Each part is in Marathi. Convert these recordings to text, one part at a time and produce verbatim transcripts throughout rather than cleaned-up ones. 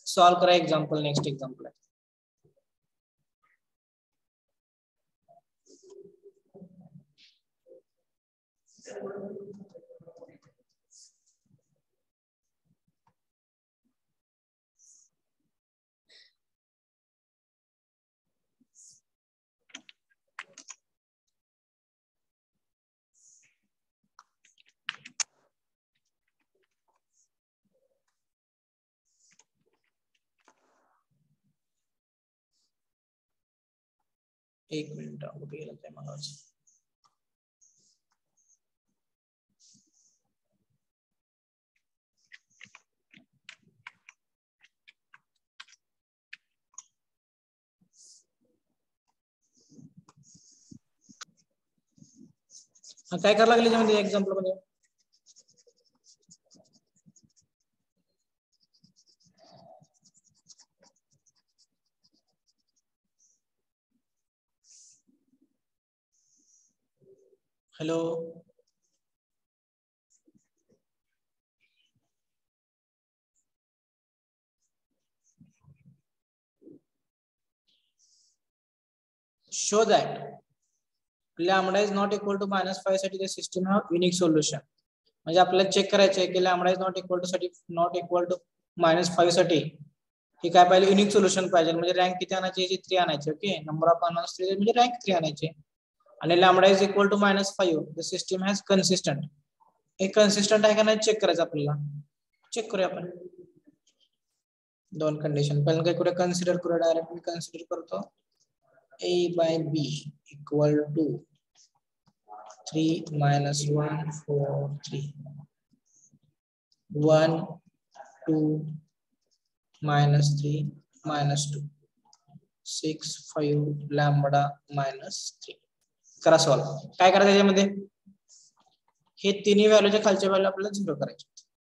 सॉल्व करा एग्जांपल. नेक्स्ट एग्जांपल आहे. एक मिनिट कुठे गेलं ते मला. काय करायला लागले त्याच्यामध्ये एक्झाम्पल मध्ये. Hello show that lambda is not equal to minus five साठी the system have unique solution. म्हणजे आपल्याला चेक करायचं आहे की lambda is not equal to साठी not equal to minus five साठी हे काय पाहिजे युनिक सोल्युशन पाहिजे. म्हणजे रँक किती आणायची याची तीन आणायची. ओके नंबर ऑफ अननोन्स तीन म्हणजे रँक तीन आणायची. आणि lambda is equal to minus five the system has consistent. हे कन्सिस्टंट आहे का नाही चेक करायचं आपल्याला. चेक करूया आपण. दोन कंडिशन पहिल्यांदा काय करूया कन्सिडर करूया. डायरेक्टली कन्सिडर करतो. A by B equal to three minus one, four, three. one, two, minus three, minus two. six, five, lambda, minus three. करा सॉल्व. काय करायचं याच्यामध्ये हे तिन्ही व्हॅल्यूच्या खालच्या व्हॅल्यू आपल्याला झिरो करायचे.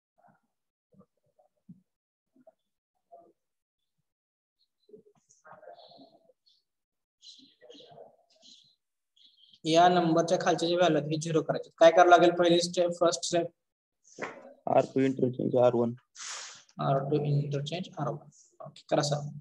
या नंबरच्या खालच्या जे व्हॅल्यू आहेत हे झिरो करायचे. काय करावं लागेल पहिली step first step R two interchange R one. R two interchange R one. Okay करा सॉल्व.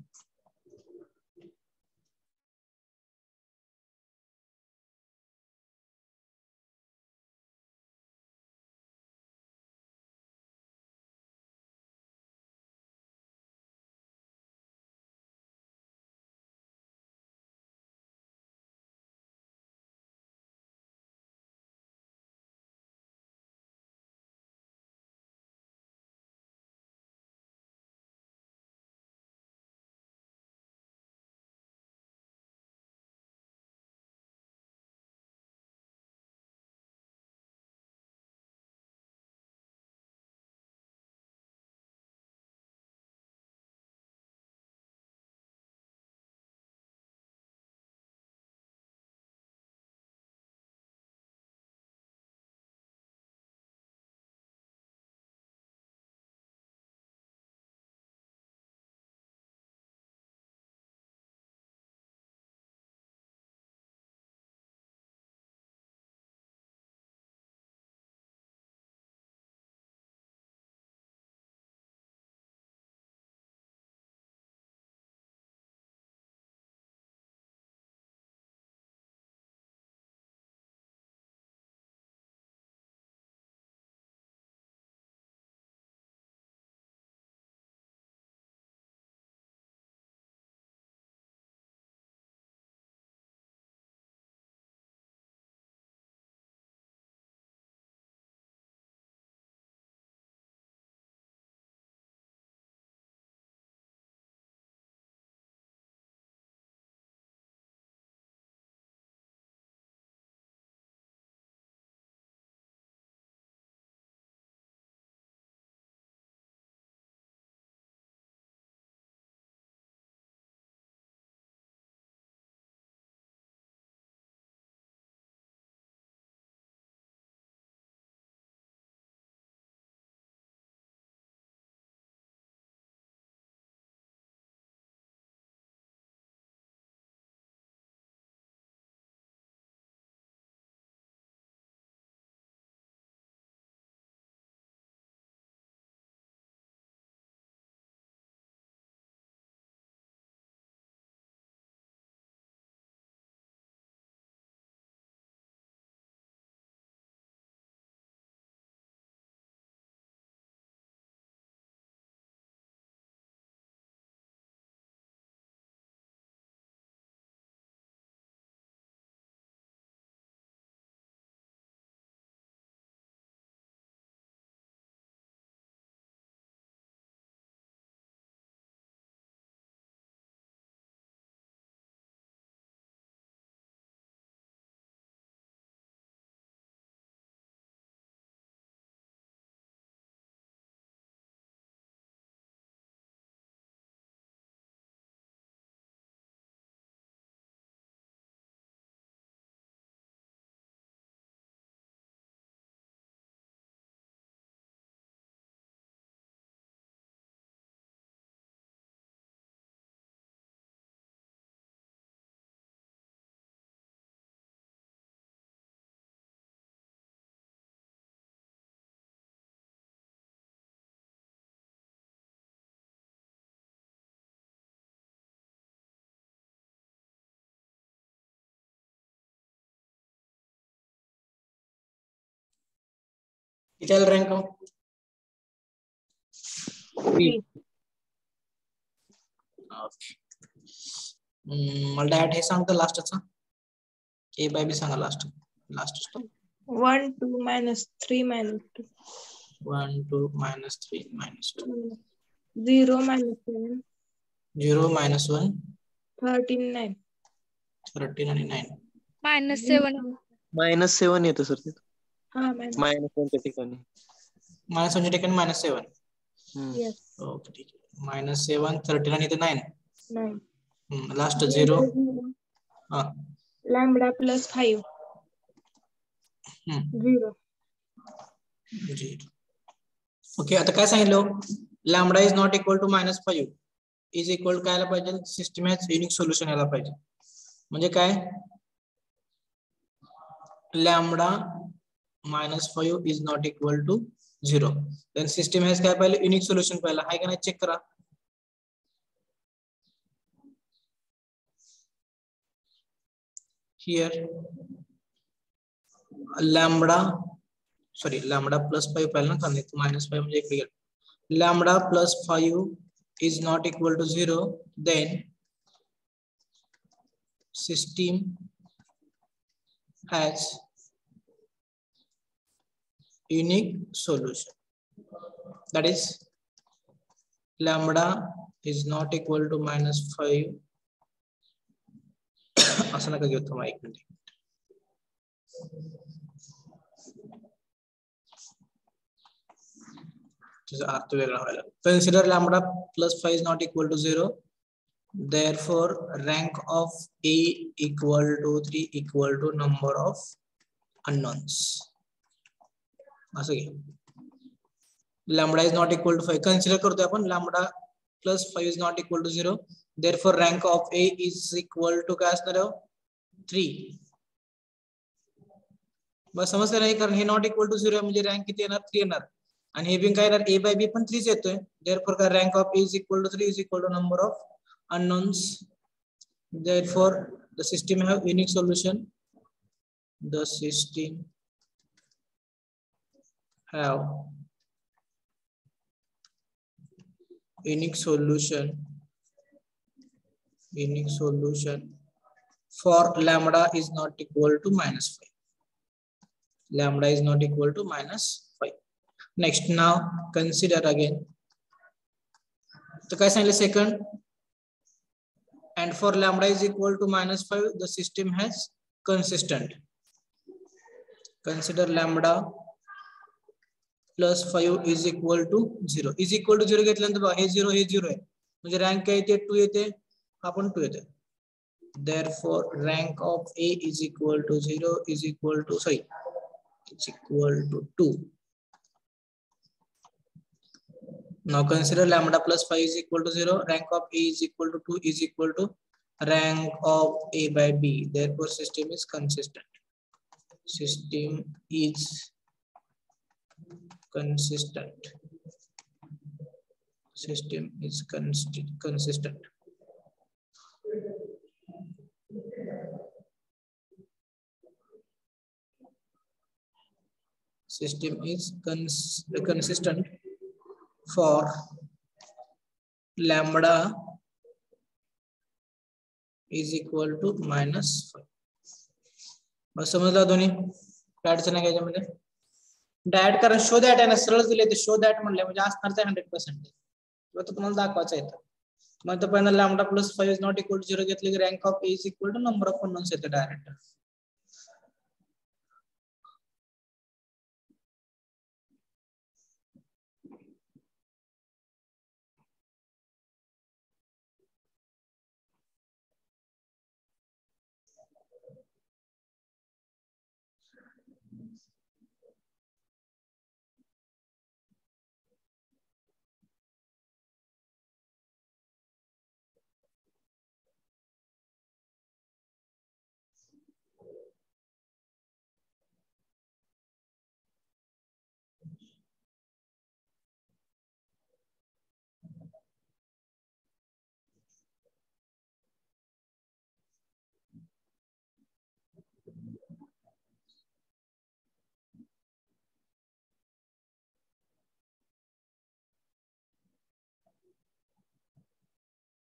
किती रँक Three. मला डायरेक्ट हे सांगतो लास्टचा ए बाय बी सांगा last last One, two minus three minus two. one two minus three minus two Zero minus seven. zero minus one Thirteen nine. thirteen आणि nine minus seven minus seven येतं सर तिथं हा minus. मायनस वनच्या ठिकाणी. मायनस वन ठिकाणी minus seven hmm. Yes. Okay ठीक आहे मायनस सेवन थर्टीन आणि इथे nine Nine. Last zero Zero. हा Lambda plus five. Hmm Zero. Okay आता काय सांगितलं lambda is not equal to minus five is equal काय यायला पाहिजे सिस्टम हॅज युनिक सोल्युशन यायला पाहिजे म्हणजे काय lambda minus five is not equal to zero then system has काय पाहिजे युनिक सोल्युशन पाहिलं आहे का नाही चेक करा here lambda sorry lambda plus five पाहिलं ना कारण मायनस फाईव्ह म्हणजे इकडे गेलं lambda plus five is not equal to zero then system has unique solution that is lambda is not equal to minus five असं नका घेऊ तुम्हाला एक मिनिट त्याचा अर्थ वेगळा व्हायला consider lambda plus five is not equal to zero therefore rank of A equal to three equal to number of unknowns असं घे lambda is not equal to five consider करतोय आपण lambda plus five is not equal to zero therefore rank of A is equal to काय असणार आहे three बस समजलं नाही कारण हे not equal to zero म्हणजे रँक किती येणार three येणार आणि हे बिन काय येणार A by B पण three येतोय therefore काय rank of A is equal to three is equal to number of unknowns therefore the system have unique solution the system have unique solution unique solution for lambda is not equal to minus five lambda is not equal to minus five next now consider again तो काय सांगितलं second and for lambda is equal to minus five the system has consistent consider lambda plus five is equal to zero is equal to zero घेतल्यानंतर बघा हे zero हे zero आहे म्हणजे रँक काय येते two येते हा पण two येते therefore rank of A is equal to zero is equal to sorry it's equal to two now consider lambda plus five is equal to zero rank of A is equal to two is equal to rank of A by B therefore system is consistent system is consistent system is const consistent system is cons consistent for lambda is equal to minus five बस समजला दोन्ही काय अडचण आहे याच्यामध्ये डायरेक्ट कारण शो दॅट आहे ना सरळ दिले ते शो दॅट म्हणले म्हणजे असणार हंड्रेड पर्सेंट किंवा तो तुम्हाला दाखवायचा येतं मग तो पहिला lambda plus five is not equal to zero घेतले की rank of A is equal to number of unknowns येतं डायरेक्ट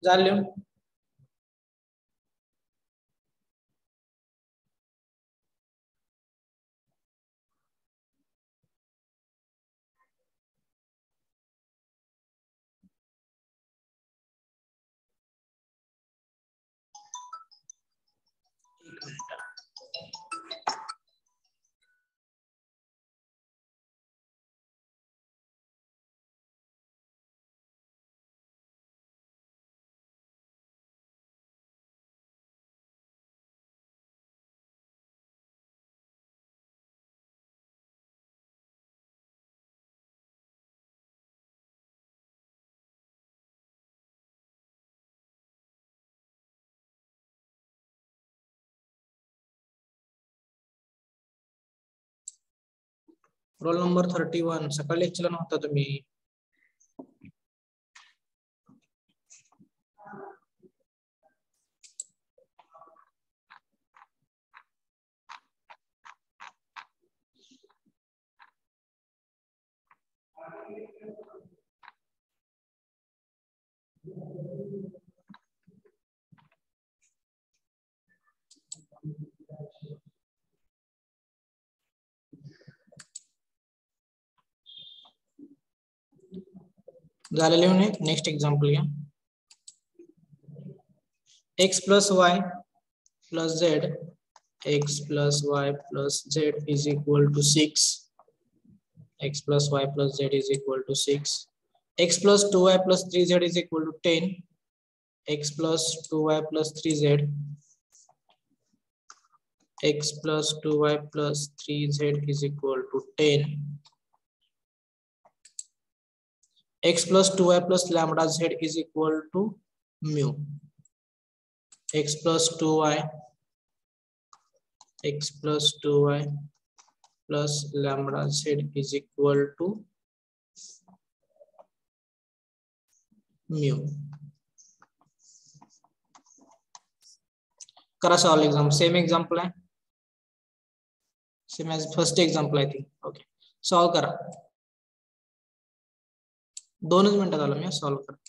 झालं लिहून? एक minute. Roll number thirty one सकाळी लेक्चरला नव्हता तुम्ही. झालं लिहून? नेक्स्ट एक्झाम्पल घ्या. X plus y plus z x plus y plus z is equal to six. X plus y plus z is equal to six. X plus two y plus three z is equal to ten. X plus two y plus three z x plus two y plus three z is equal to ten. X plus two y plus lambda z is equal to mu. X plus two y x plus two y plus lambda z is equal to mu. करा सॉल्व एग्जाम. सेम एग्जाम्पल है, same as first example I think. Okay solve करा. दोनच मिनिटात आलो मी. सॉल्व करा.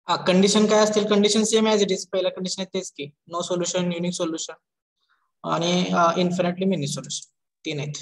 कंडिशन काय असतील, condition same as it is. पहिल्या कंडिशन आहे तेच की, नो सोल्युशन, युनिक सोल्युशन आणि इन्फिनिटली मिनी सोल्युशन, तीन आहेत.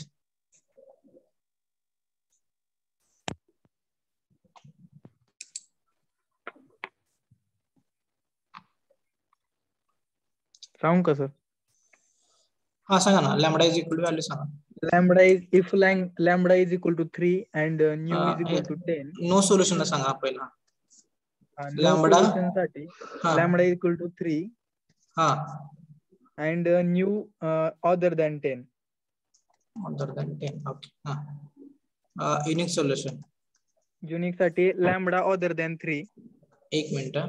सांगू का सर? हा सांगा ना. Lambda is equal to value सांगा. Lambda is if lambda is equal to three and mu is equal to ten. No solution सांगा पहिला. नो लॅम्बडा सोल्युशन साठी lambda is equal to three हा and mu other than ten. Other than ten. Okay. हा युनिक सोल्युशन. युनिक साठी लॅम्बडा अदर दॅन थ्री. एक मिनिट.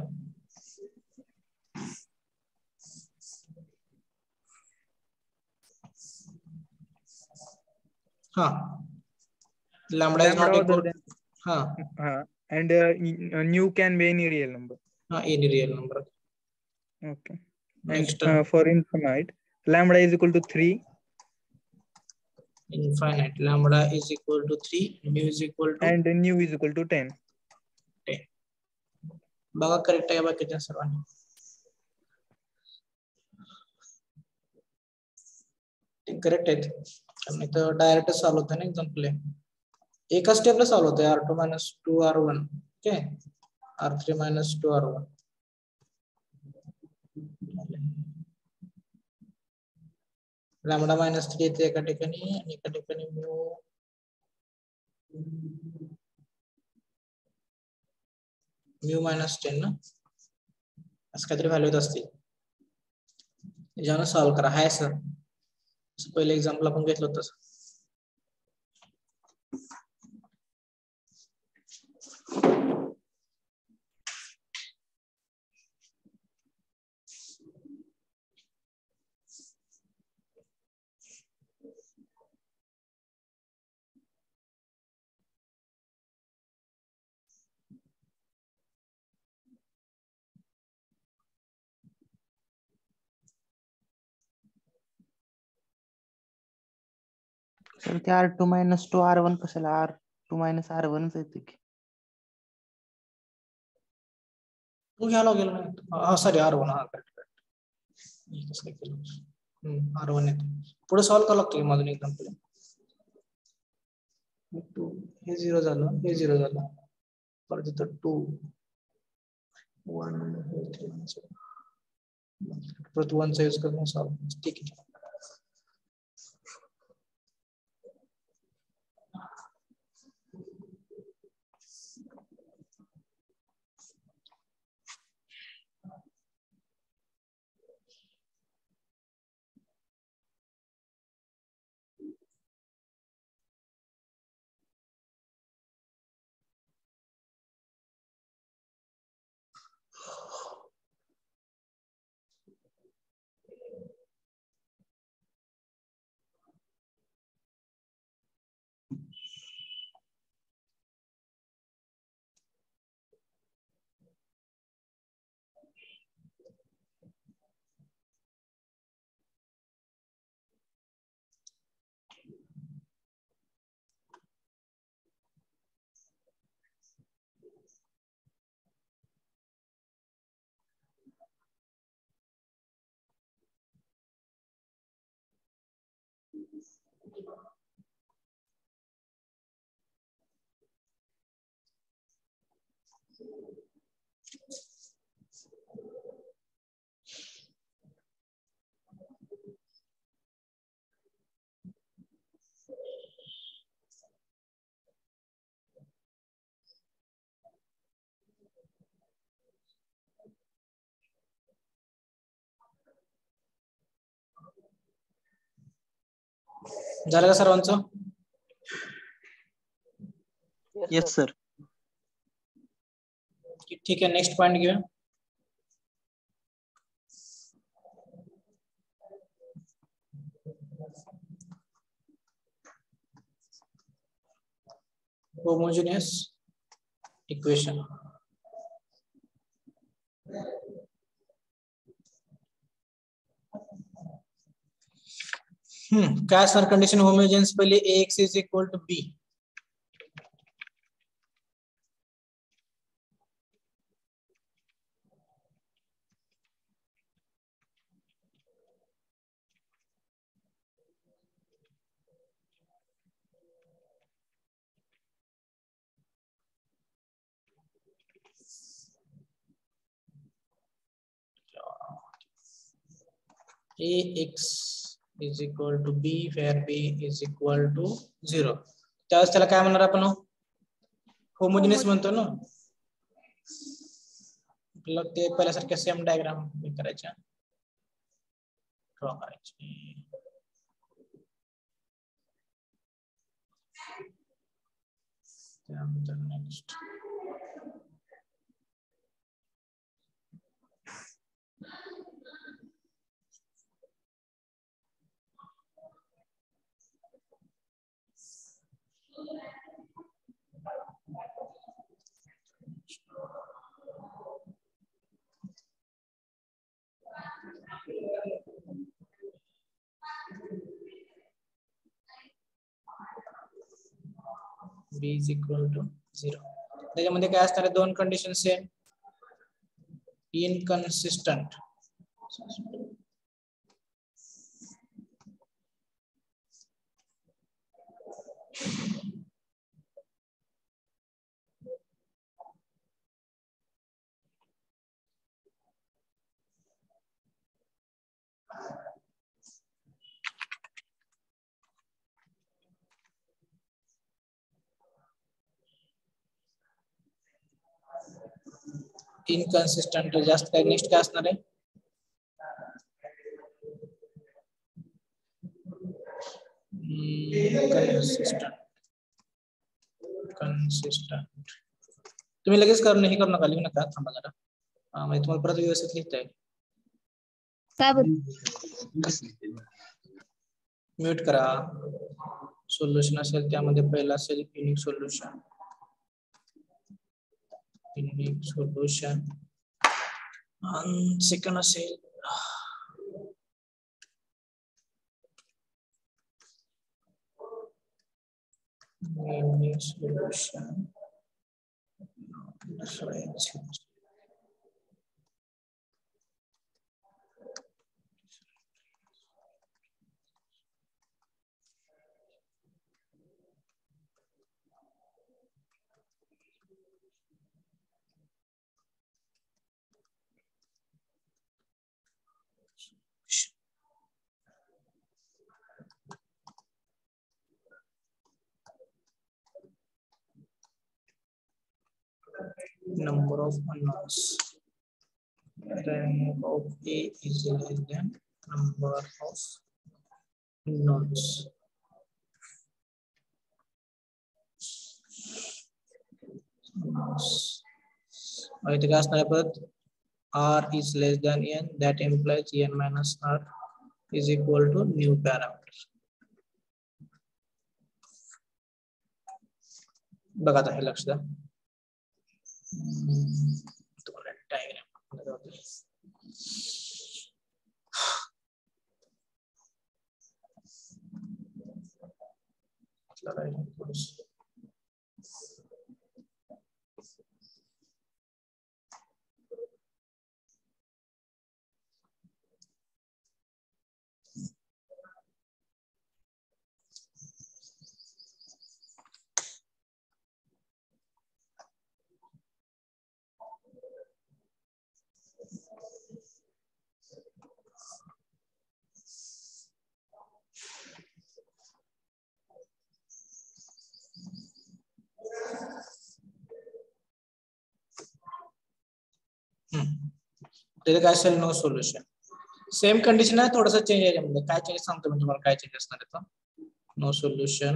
हा लॅम्बडा इज नॉट इक्वल. हा हा and uh, new can be any real number. हा any real number. Okay. Next And uh, for infinite lambda is equal to three. Infinite lambda is equal to three, mu is equal to and nu is equal to ten. ten. बघा करेक्ट आहे बाकीच्या सर्वांनी. ते करेक्ट आहेत. कारण इथं डायरेक्ट सॉल्व्ह होतं ना एक्झाम्पल. एका स्टेपला सॉल्व्ह होतंय. R two minus two R one. Okay. R three minus two R one. Lambda minus three येते एका ठिकाणी आणि एका ठिकाणी म्यू म्यू मायनस टेन ना, असं काहीतरी व्हॅल्यू येत असतील. ज्यानं सॉल्व्ह करा. हाय सर, पहिले एक्झाम्पल आपण घेतलं होतं. सर ते R two minus two R one कशाला? आर टू मायनस आर वनच येते की. तू घ्यायला गेलो नाही. Sorry R one. हा करेक्ट करेक्ट. कसं केलं आर वन येते. पुढे सॉल्व्ह करावं लागतं माझून एक्झाम्पल. टू हे झिरो झालं, हे झिरो झालं, परत तिथं टू वन परत वनचा यूज करून सॉल्व्ह. ठीक आहे. झालं का सर्वांचं? Yes sir. ठीक आहे. नेक्स्ट पॉइंट घेऊया. Homogeneous equation. हम्म काय असणार कंडिशन होमोजेनियस? पहिले ax is equal to b. ax is equal to b where b is equal to zero. त्यावेळेस त्याला काय म्हणणार आपण? होमोजिनियस म्हणतो ना. आपल्याला ते पहिल्यासारख्या सेम डायग्राम करायच्या, ड्रॉ करायची. त्यानंतर next b is equal to zero. त्याच्यामध्ये काय असणार आहे? दोन कंडिशन सेम. इनकन्सिस्टंट इनकन्सिस्टंट जास्त काय नेक्स्ट काय असणार आहे? कन्सिस्टंट कन्सिस्टंट तुम्ही लगेच करून हे करू नका, लिहू नका, थांबा जरा. म्हणजे तुम्हाला परत व्यवस्थित लिहिता येईल. म्यूट करा. सोल्युशन असेल त्यामध्ये पहिला असेल युनिक सोल्युशन, युनिक सोल्युशन, आणि सेकंड असेल unique solution. Number of unknowns. Rank of A is less than number of unknowns. इथे काय असणार आहे परत? R is less than n, that implies n minus R is equal to new parameter. बघा आता हे लक्ष द्या. काय असेल? No solution. सेम कंडिशन आहे, थोडंसं चेंज आहे याच्यामध्ये. काय चेंज सांगतो मी तुम्हाला, काय चेंज असणार आहे. नो सोल्युशन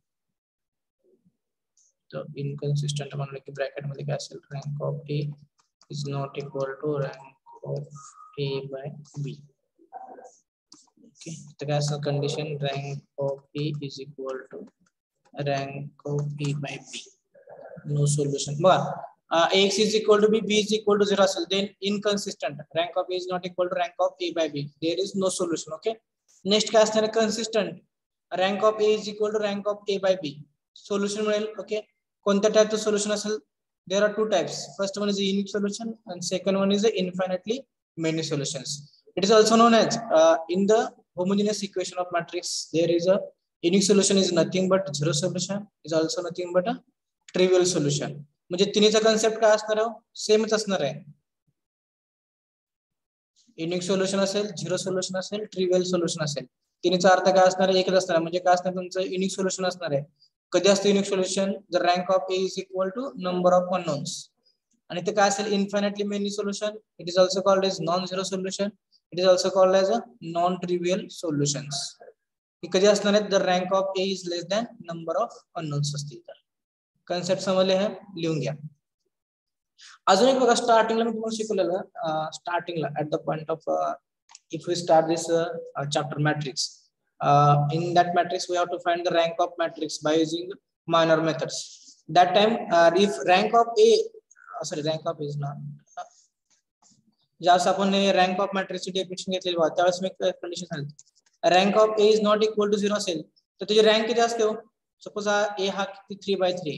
तर इनकन्सिस्टंट म्हणलं की ब्रॅकेट मध्ये काय असेल? Rank of A is not equal to rank of A by B. Okay, तर काय असेल कंडिशन? Rank of A is equal to rank of A by B. No solution. बघा, Uh, Ax is equal to b, b is equal to zero असेल, then inconsistent. Rank of A is not equal to rank of A by B. There is no solution. Okay. Next काय असणार आहे? consistent. Rank of A is equal to rank of A by B. Solution मिळेल. Okay. कोणत्या टाईपचं सोल्युशन असेल? There are two types. First one is a unique solution and second one is a infinitely many solutions. It is also known as uh, in the homogeneous equation of matrix. There is a unique solution is nothing but zero solution is also nothing but a trivial solution. म्हणजे तिन्हीचा कन्सेप्ट काय असणार आहे? सेमच असणार आहे. युनिक सोल्युशन असेल, झिरो सोल्युशन असेल, ट्रिवियल सोल्युशन असेल. तिन्हीचा अर्थ काय असणार आहे? एकच असणार आहे. म्हणजे काय असणार तुमचं? युनिक सोल्युशन असणार आहे. कधी असतं युनिक सोल्युशन? जर rank of A is equal to number of unknowns. आणि ते काय असेल? Infinitely many solution. It is also called as non zero solution. It is also called as a non trivial solutions. हे कधी असणार आहेत? जर rank of A is less than number of unknowns असतील तर. कन्सेप्ट समजले आहे? लिहून घ्या. अजून एक बघा, स्टार्टिंगला मी तुम्हाला शिकवलेलं, स्टार्टिंगला at the point of if we start this chapter matrix, in that matrix we have to find the rank of matrix by using minor methods. That time if rank of A sorry rank of is not, ज्यावेळेस आपण रँक ऑफ मॅट्रिक्सची डेफिनेशन घेतलेली बघा, त्यावेळेस मी कंडिशन सांगितली, rank of A is not equal to zero असेल तर त्याची रँक किती असते हो? सपोज हा ए हा किती थ्री बाय थ्री,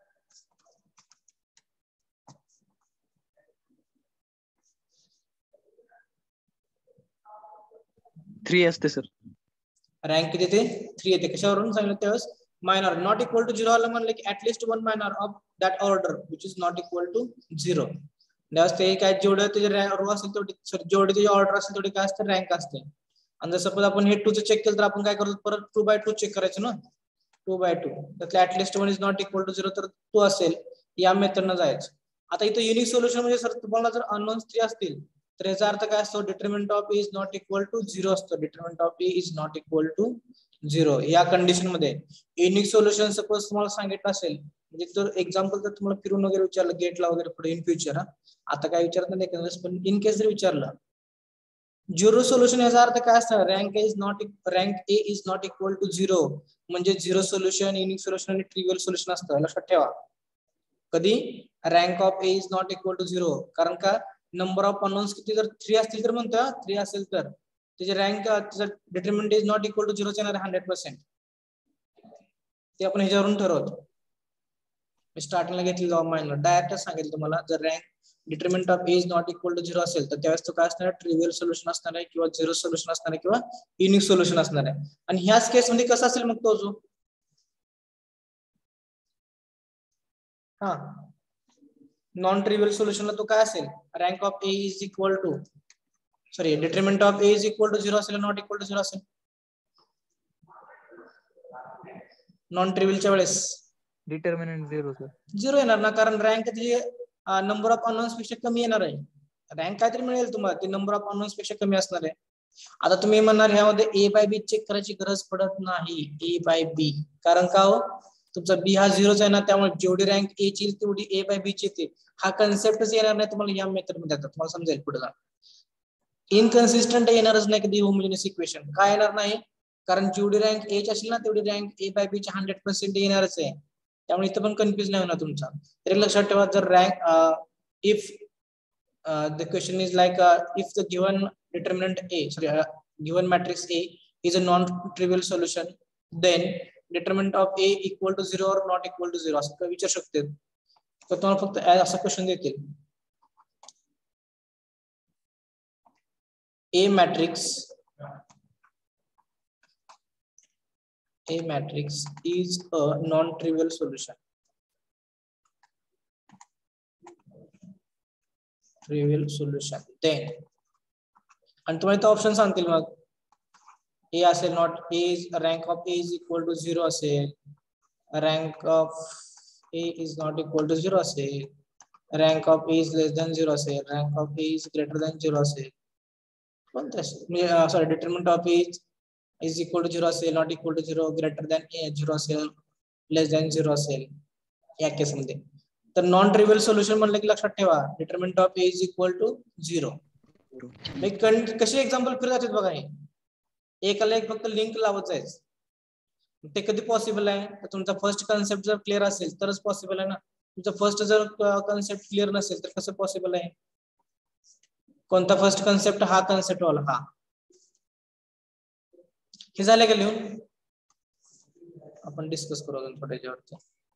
थ्री असते सर. रँक किती येते? थ्री येते. कशावरून सांगितलं त्यावेळेस? Minor. Not equal to zero आलं म्हणलं की at least one minor of that order which is not equal to zero. त्यावेळेस ते काय जेवढे त्याचे रो असेल तेवढी, जेवढे त्याची ऑर्डर असेल तेवढी काय असते? रँक असते. आणि जर सपोज आपण हे टू चं चेक केलं तर आपण काय करतो? परत टू बाय टू चेक करायचं ना. टू बाय टू त्यातले at least one is not equal to zero, तर टू असेल. या मेथडनं जायचं. आता इथं युनिक सोल्युशन म्हणजे सर तुम्हाला जर अननोन्स थ्री असतील तर याचा अर्थ काय असतो? Determinant of A is not equal to zero असतो. Determinant of A is not equal to zero या कंडिशन मध्ये युनिक सोल्युशन सपोज तुम्हाला सांगितलं असेल, म्हणजे जर एक्झाम्पल जर तुम्हाला फिरून वगैरे विचारलं गेटला वगैरे पुढे इन फ्युचर, आता काय विचारत नाही, पण इन केस जर विचारलं झिरो सोल्युशन याचा अर्थ काय असतं? Rank is not rank A is not equal to zero म्हणजे झिरो सोल्युशन, युनिक सोल्युशन आणि ट्रिवियल सोल्युशन असतं. लक्षात ठेवा. कधी? Rank of A is not equal to zero. कारण का? नंबर ऑफ अननोन्स किती जर थ्री असतील तर म्हणतो, थ्री असेल तर त्याची rank determinant is not equal to zero येणार हंड्रेड पर्सेंट. ते आपण ह्याच्यावरून ठरवतो. स्टार्टिंगला घेतली मायनर डायरेक्ट सांगितलं तुम्हाला, जर rank determinant of A is not equal to zero असेल तर त्यावेळेस तो काय असणार? ट्रिवियल सोल्युशन असणार आहे किंवा झिरो सोल्युशन असणार आहे किंवा युनिक सोल्युशन असणार आहे. आणि ह्याच केस मध्ये कसं असेल मग तो जो हा नॉन ट्रिवियल सोल्युशनला तो काय असेल? Rank of A is equal to sorry determinant of A is equal to zero असेल, नॉट इक्वल टू झिरो असेल नॉन ट्रिवियलच्या वेळेस? Determinant zero sir. झिरो येणार ना, कारण रँक त्याची नंबर ऑफ अननोन्स पेक्षा कमी येणार आहे. रँक काहीतरी मिळेल तुम्हाला, ते नंबर ऑफ अननोन्स पेक्षा कमी असणार आहे. आता तुम्ही म्हणणार ह्यामध्ये ए बाय बी चेक करायची गरज पडत नाही. ए बाय बी कारण का हो? तुमचा बी हा झिरोच आहे ना, त्यामुळे जेवढी रँक ए ची तेवढी ए बाय बी ची येते. हा कन्सेप्टच येणार नाही तुम्हाला या मेथड मध्ये. आता तुम्हाला समजेल पुढे जा. इनकन्सिस्टंट येणारच नाही कधी होमोजेनियस इक्वेशन. काय येणार नाही? कारण जेवढी रँक ए ची असेल ना तेवढी रँक ए बाय बी ची हंड्रेड पर्सेंट येणारच आहे. त्यामुळे इथं पण कन्फ्युज नाही होणार तुमचा. तरी लक्षात ठेवा, जर rank if the question is like if the given determinant A sorry given matrix A is a non trivial solution then determinant of A equal to zero और नॉट इक्वल टू झिरो असं विचारू शकते. तर तुम्हाला फक्त असा क्वेश्चन देतील. A matrix A matrix is a non-trivial solution. Trivial solution. Then आणि तुम्हाला इथं ऑप्शन सांगतील मग A असेल not A is rank of A is equal to zero असेल, rank of A is not equal to zero असेल, rank of A is less than zero असेल, rank of A is greater than zero असेल. Sorry determinant of A is equal to zero असेल, not equal to zero, greater than zero असेल, लेस दॅन झिरो असेल या केसमध्ये. तर नॉन ट्रिवियल सोल्युशन म्हणलं की लक्षात ठेवा determinant of A is equal to zero. कशी एक्झाम्पल फिरत जातात बघा. हे एकाला एक फक्त लिंक लावत जायचं. ते कधी पॉसिबल आहे? तर तुमचा फर्स्ट कन्सेप्ट जर क्लिअर असेल तरच पॉसिबल आहे ना. तुमचा फर्स्ट जर कन्सेप्ट क्लिअर नसेल तर कसं पॉसिबल आहे? कोणता फर्स्ट कन्सेप्ट? हा कन्सेप्ट वाला. हा हे झाले का लिहून? आपण डिस्कस करू अजून थोड्या याच्यावरती.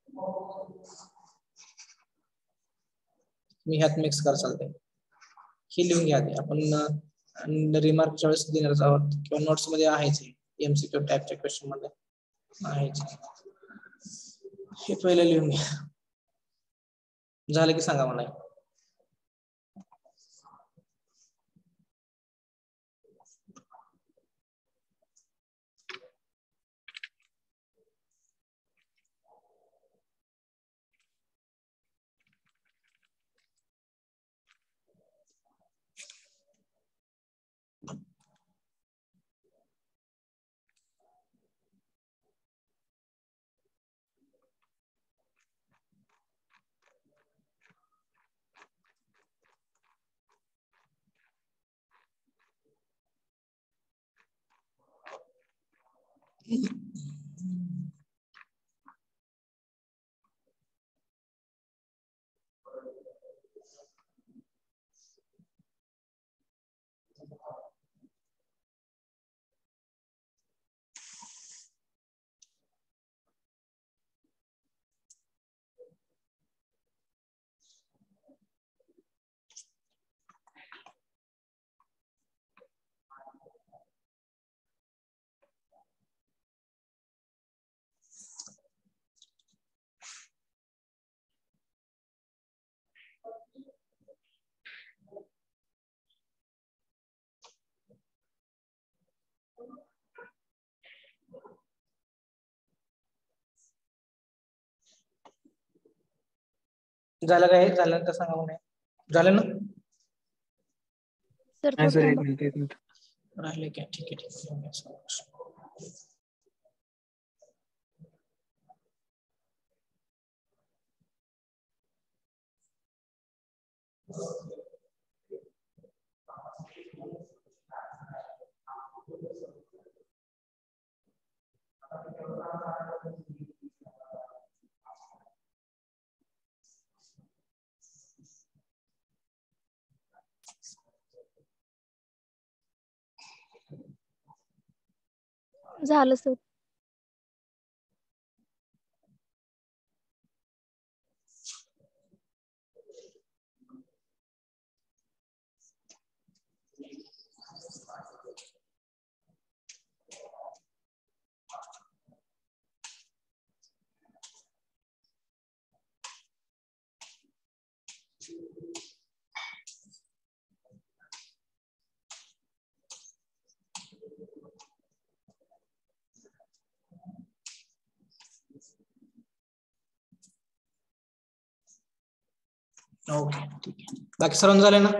मी ह्यात मिक्स कर चालते. हे लिहून घ्या. आपण रिमार्कच्या वेळेस देणार आहोत किंवा नोट्स मध्ये आहेच. एमसीक्यू टाईपच्या क्वेश्चन मध्ये आहेच. हे पहिले लिहून घ्या. झालं की सांगा मला. झालं काय? झालं तर सांगा म्हणे. झालं ना? सर हा सर, एक थांबा. मिनिट एक मिनिट राहिले काय? ठीक आहे ठीक आहे. झालं सर. ओके ठीक आहे. बाकी सर्व झाले ना?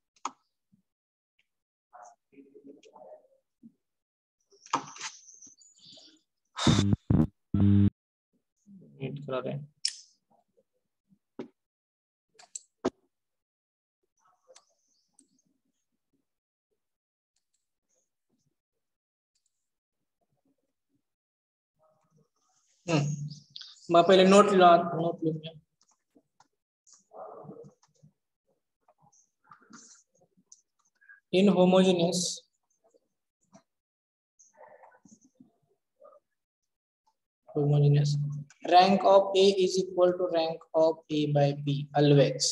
नीट करा रे. हम्म मग पहिले नोट लिहा. नोट लिहून घ्या. In homogeneous homogeneous rank of A is equal to rank of A by B always.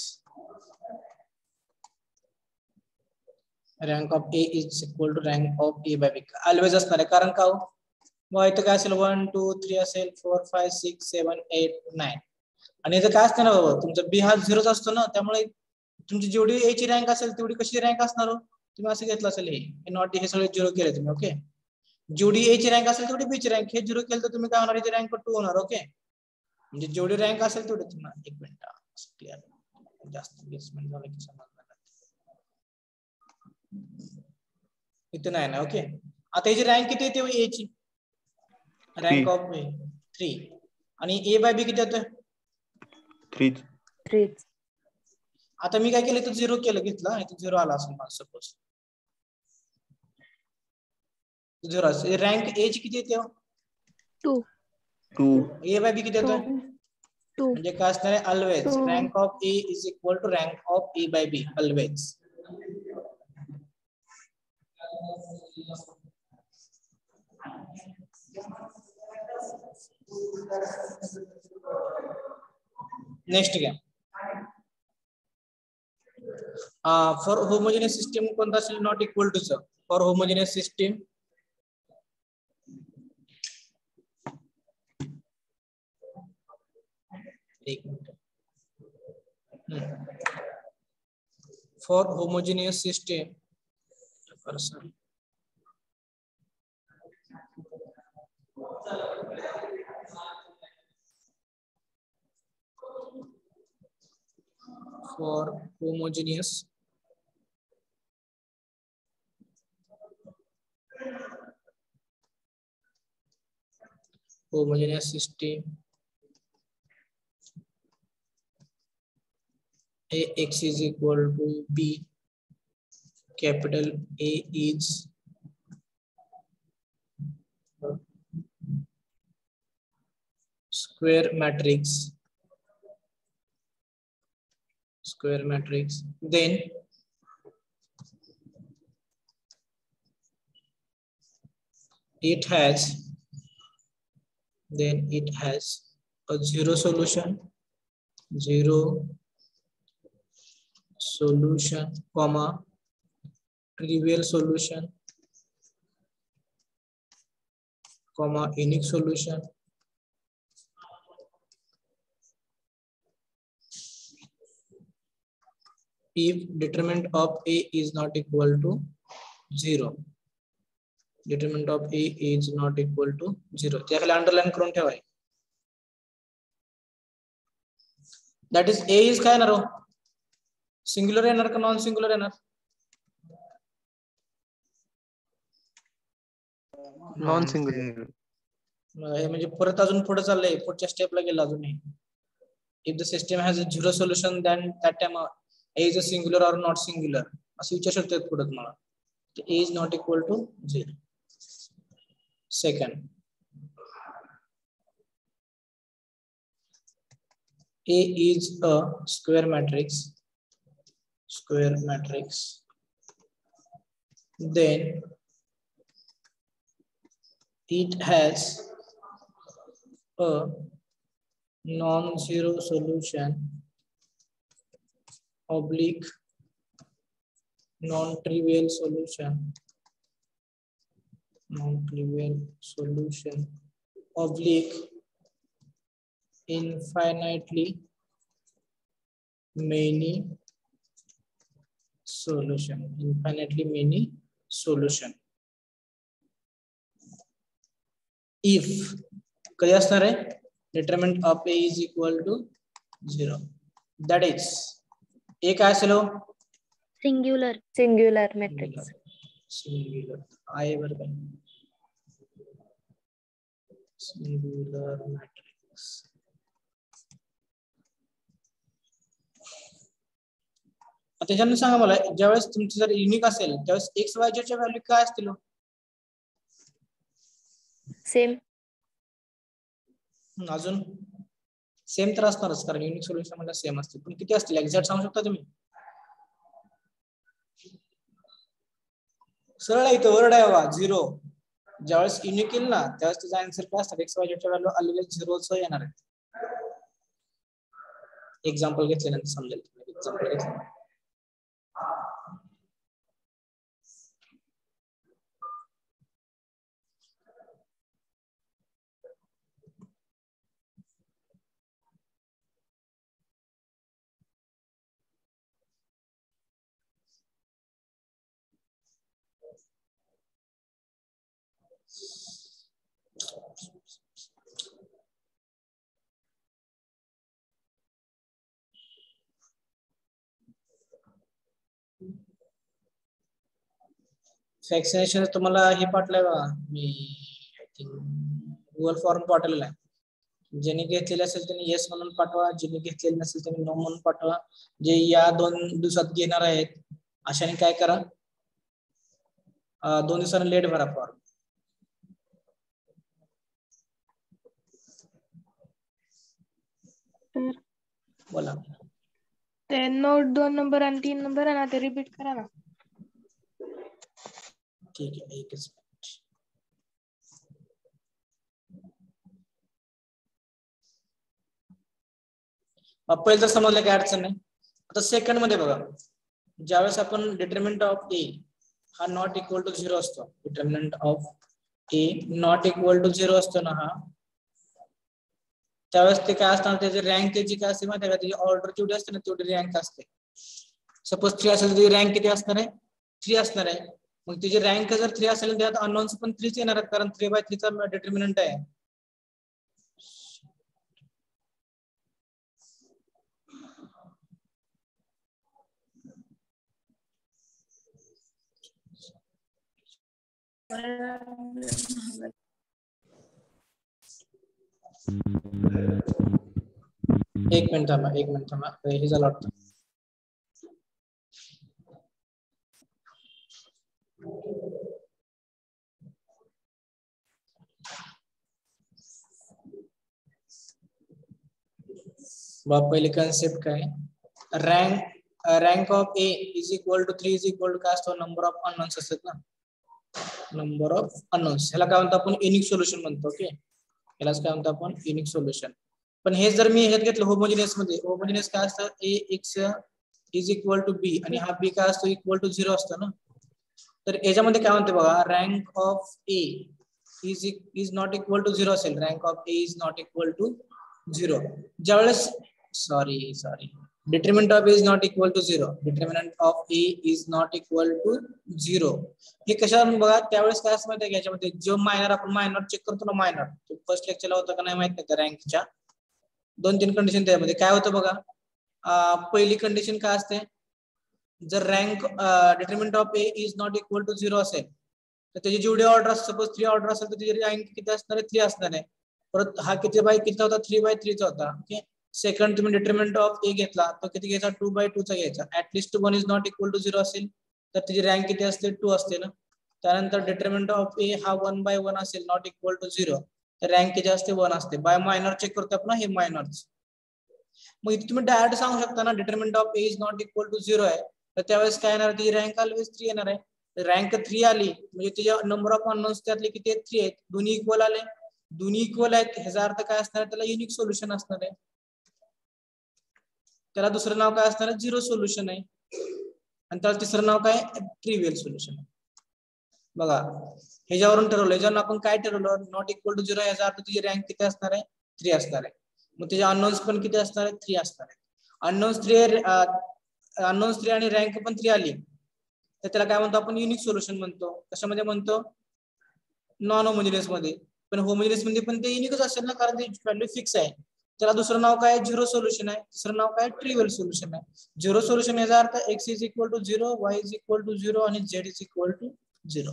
Rank of A is equal to rank of A by B always असणार आहे. कारण का हो? मग इथं काय असेल वन टू थ्री असेल four five six seven eight nine आणि इथं काय असतं ना बाबा तुमचा बी हा झिरोच असतो ना, त्यामुळे तुमची जेवढी ए ची रँक असेल तेवढी कशी रँक असणार हो? तुम्ही असं घेतलं असेल हे नॉट हे सगळे झिरो केले तुम्ही. ओके, जेवढी ए ची रँक असेल तेवढी बी ची रँक. हे झिरो केलं तर तुम्ही काय होणार? याची रँक टू होणार. ओके, म्हणजे जेवढी रँक असेल तेवढी तुम्हाला. एक मिनिट क्लिअर जास्त बेसमेंट झालं की समजणार इथं नाही ना. ओके, आता याची रँक किती येते ए ची? रँक ऑफ ए थ्री आणि ए बाय बी किती येतोय? Three three. आता मी काय केलं तर झिरो केलं घेतलं इथं झिरो आला असेल मला सपोज. झिरो रँक ए ची किती येते? Two. Two. A by B किती येतोय? टू. म्हणजे काय असणार आहे? Always rank of A is equal to rank of A by B always. Next घ्या. फॉर होमोजेनियस सिस्टीम कोणता असेल? नॉट इक्वल टू च. फॉर होमोजेनियस सिस्टीम एक minute. For homogeneous system person for homogeneous homogeneous system Ax is equal to B, capital A is square matrix square matrix then it has then it has a zero solution zero solution comma trivial solution comma unique solution if determinant of A is not equal to zero. Determinant of A is not equal to zero. त्याखाली अंडरलाइन करून ठेवाय. दॅट इज ए इज काय येणार हो, सिंग्युलर येणार का नॉन सिंग्युलर येणार? Non single. हे म्हणजे परत अजून पुढे चाललंय, पुढच्या स्टेपला गेला अजूनही. If the system has a zero solution then that time A is a singular or not singular असं विचारू शकतात पुढे तुम्हाला. A is not equal to zero. Second, A is a square matrix, square matrix, then it has a non-zero solution oblique non-trivial solution, non-trivial solution oblique infinitely many solution, infinitely many solution. If कधी असणार आहे, determinant of A is equal to zero, that is A काय असेल? Singular singular matrix. सिंग्युलर आहे बरं का, सिंग्युलर मॅट्रिक्स. त्याच्यानं सांगा मला, ज्यावेळेस तुमचं जर युनिक असेल त्यावेळेस एक्स वाय झेड च्या व्हॅल्यू काय असतील? सेम. अजून सेम तर असणारच, कारण युनिक सोल्युशन मध्ये सेम असतील, पण किती असतील एक्झॅक्ट सांगू शकता तुम्ही? सरळ आहे, इथं वर्ड आहे बा झिरो. ज्यावेळेस युनिक येईल ना त्यावेळेस त्याचा आन्सर काय असतात, एक्स वाय झेड च्या व्हॅल्यू आलेले झिरोच येणार आहेत. एक्झाम्पल घेतल्यानंतर समजेल. एक्झाम्पल घेतलं फ्रॅक्शनेशन तुम्हाला हे पाठवलंय बघा, मी आय थिंक गुगल फॉर्म पाठवलेला आहे. ज्यांनी घेतलेले असेल त्यांनी येस म्हणून पाठवा, ज्यांनी घेतलेले नसेल त्यांनी नो म्हणून पाठवा. जे या दोन दिवसात घेणार आहेत अशाने काय करा, दोन दिवसांनी लेट भरा फॉर्म. बोला. ते नोट दोन नंबर आणि तीन नंबर आहे ना, ते रिपीट करा ना. ठीक आहे, एकच मिनिट. पहिलं तर समजलं काय अडचण नाही. आता सेकंड मध्ये बघा, ज्यावेळेस आपण डिटर्मिनंट ऑफ ए हा नॉट इक्वल टू झिरो असतो, determinant of A not equal to zero असतो ना हा, त्यावेळेस ते काय असणार, त्याची रँक त्याची काय असते माहिती आहे का, त्याची ऑर्डर जेवढी असते ना तेवढी रँक असते. सपोज थ्री असेल तर रँक किती असणार आहे, थ्री असणार आहे. मग तिची रँक जर थ्री असेल त्यात अननोन्स पण थ्रीच येणार आहेत, कारण थ्री बाय थ्रीचा डिटर्मिनंट आहे. एक मिनिट थांबा, एक मिनिट थांबा, हे झालं वाटतं. बघ पहिले कन्सेप्ट काय, rank rank of A is equal to three is equal to काय असतो, नंबर ऑफ अननोन्स असतात ना, नंबर ऑफ अननोन्स. ह्याला काय म्हणतो आपण, युनिक सोल्युशन म्हणतो. ओके, ह्यालाच काय म्हणतो आपण, युनिक सोल्युशन. पण हे जर मी ह्यात घेतलं होमोजिनियस मध्ये, होमोजिनियस काय असतं, A X is equal to B आणि हा बी काय असतो, इक्वल टू झिरो असतो ना. तर याच्यामध्ये काय म्हणते बघा, rank of A is is not equal to zero असेल, rank of A is not equal to zero. ज्यावेळेस sorry sorry determinant of A is not equal to zero, determinant of A is not equal to zero. हे कशावर बघा, त्यावेळेस काय असं माहिती आहे, याच्यामध्ये जो मायनर आपण मायनर चेक करतो ना, मायनर फर्स्ट लेक्चरला होतं का नाही माहित नाही, रँकच्या दोन तीन कंडिशन त्यामध्ये काय होतं बघा, पहिली कंडिशन काय असते, जर rank determinant of A is not equal to zero असेल तर त्याची जेवढी ऑर्डर असते, सपोज थ्री ऑर्डर असेल तर त्याची रँक किती असणार आहे, थ्री असणार आहे. परत हा किती बाय किती होता, थ्री बाय थ्रीचा होता. ओके. सेकंड तुम्ही डिटर्मिनंट ऑफ ए घेतला तो किती घ्यायचा, टू बाय टू चा घ्यायचा. At least one is not equal to zero असेल तर त्याची रँक किती असते, टू असते ना. त्यानंतर डिटर्मिनंट ऑफ ए हा वन बाय वन असेल, नॉट इक्वल टू झिरो, तर रँक किती असते, वन असते. बाय मायनर चेक करतो आपण, हे मायनर्स. मग इथे तुम्ही डायरेक्ट सांगू शकता ना, determinant of A is not equal to zero आहे, तर त्यावेळेस काय येणार, त्याची रँक ऑलवेज थ्री येणार आहे. रँक थ्री आली म्हणजे त्याच्या नंबर ऑफ अननोन्स त्यातले किती आहेत, थ्री आहेत. दोन्ही इक्वल आले, दोन्ही इक्वल आहेत, ह्याचा अर्थ काय असणार, त्याला युनिक सोल्युशन असणार आहे. त्याला दुसरं नाव काय असणार आहे, झिरो सोल्युशन आहे. आणि त्याला तिसरं नाव काय, ट्रिवियल सोल्युशन आहे. बघा ह्याच्यावरून ठरवलं, ह्याच्यावरून आपण काय ठरवलं, नॉट इक्वल टू झिरो, याचा अर्थ तुझी रँक किती असणार आहे, थ्री असणार आहे. मग त्याचे अननोन्स पण किती असणार आहे, थ्री असणार आहे. अननोन्स थ्री अननोन्स थ्री आणि रँक पण थ्री आली तर त्याला काय म्हणतो आपण, युनिक सोल्युशन म्हणतो. कशामध्ये म्हणतो, नॉन होमोजिनियस मध्ये. पण होमोजिनियस मध्ये पण ते युनिकच असेल ना, कारण ते व्हॅल्यू फिक्स आहे. त्याला दुसरं नाव काय, झिरो सोल्युशन आहे. तिसरं नाव काय, ट्रिवियल सोल्युशन आहे. झिरो सोल्युशन याचा अर्थ X is equal to zero, Y is equal to zero आणि Z is equal to zero.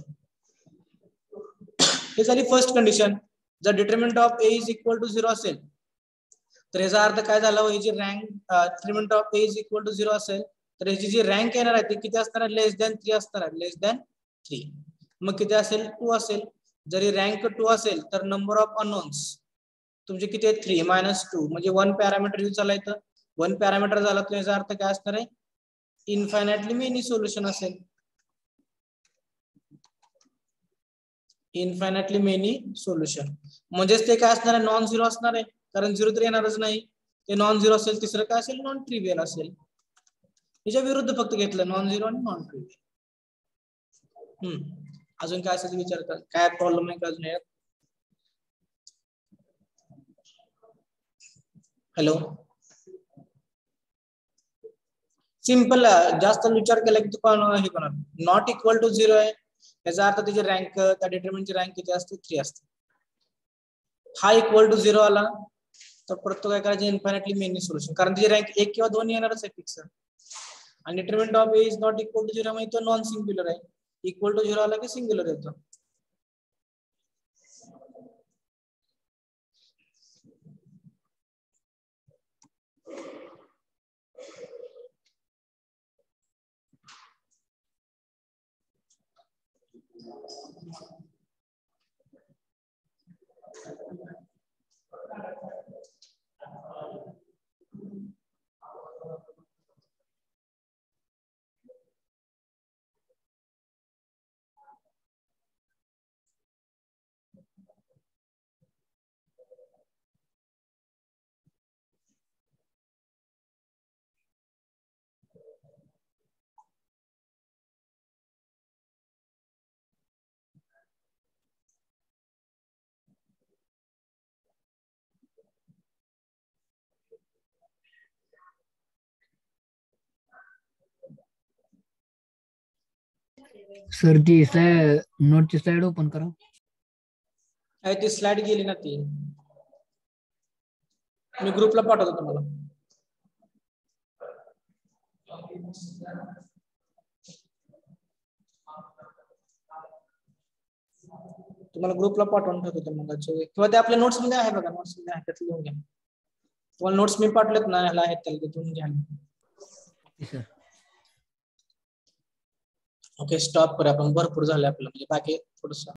हे झाली फर्स्ट कंडिशन. जर determinant of A is equal to zero असेल तर याचा अर्थ काय झाला, ही जी rank determinant of A is equal to zero असेल तर याची जी रँक येणार आहे ती किती असणार आहे, लेस दॅन थ्री असणार आहे, लेस दॅन थ्री. मग किती असेल, टू असेल. जरी रँक टू असेल तर नंबर ऑफ अननोन्स तुमचे किती आहेत, थ्री मायनस टू, म्हणजे वन पॅरामीटर यूज झाला. इथं वन पॅरामीटर झाला तर याचा अर्थ काय असणार आहे, इन्फायनाइटली मेनी सोल्युशन असेल. इन्फायनाइटली मेनी सोल्युशन म्हणजेच ते काय असणार आहे, नॉन झिरो असणार आहे, कारण झिरो तर येणारच नाही. ते नॉन झिरो असेल. तिसरं काय असेल, नॉन ट्रिवियल असेल. याच्या विरुद्ध फक्त घेतलं, नॉन झिरो आणि नॉन ट्रिवियल. हम्म अजून काय असेल विचार कर, काय प्रॉब्लेम आहे का अजून यात. हॅलो, सिंपल, जास्त विचार केला की तू हे करणार. नॉट इक्वल टू झिरो आहे याचा अर्थ त्याची रँक, त्या डिटर्मिनंटची रँक किती असते, थ्री असते. हा इक्वल टू झिरो आला तर परत तो काय करायचं, इन्फायनाइटली मेनी सोल्युशन, कारण त्याची रँक एक किंवा दोन येणारच आहे फिक्स. आणि determinant of A is not equal to zero म्हणजे तो नॉन सिंग्युलर आहे. इक्वल टू झिरो आला की सिंग्युलर येतो. सर ती स्लाइड, नोटची स्लाइड ओपन करा. आहे ती स्लाइड गेली ना, ती मी ग्रुपला पाठवतो तुम्हाला. तुम्हाला ग्रुपला पाठवून ठेवतो मग, किंवा ते आपल्या नोट्स मध्ये आहे बघा, नोट्स मध्ये आहे त्यात लिहून घ्या. तुम्हाला नोट्स मी पाठवलेत ना, ह्याला आहेत त्याला तिथून घ्या. ओके, स्टॉप करूया आपण, भरपूर झाले आपलं, म्हणजे बाकी थोडस